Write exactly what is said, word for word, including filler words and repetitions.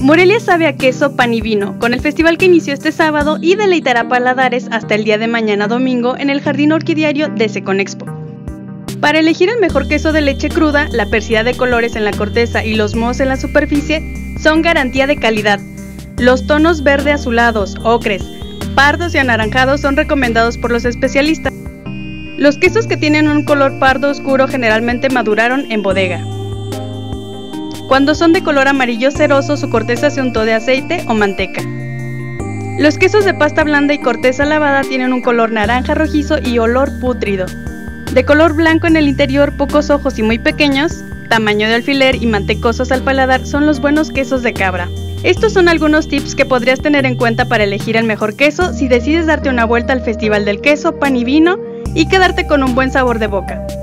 Morelia sabe a queso, pan y vino, con el festival que inició este sábado y deleitará paladares hasta el día de mañana domingo en el Jardín Orquidiario de Seconexpo. Para elegir el mejor queso de leche cruda, la persidad de colores en la corteza y los mohos en la superficie son garantía de calidad. Los tonos verde azulados, ocres, pardos y anaranjados son recomendados por los especialistas. Los quesos que tienen un color pardo oscuro generalmente maduraron en bodega. Cuando son de color amarillo ceroso, su corteza se untó de aceite o manteca. Los quesos de pasta blanda y corteza lavada tienen un color naranja rojizo y olor pútrido. De color blanco en el interior, pocos ojos y muy pequeños, tamaño de alfiler y mantecosos al paladar son los buenos quesos de cabra. Estos son algunos tips que podrías tener en cuenta para elegir el mejor queso si decides darte una vuelta al Festival del Queso, Pan y Vino y quedarte con un buen sabor de boca.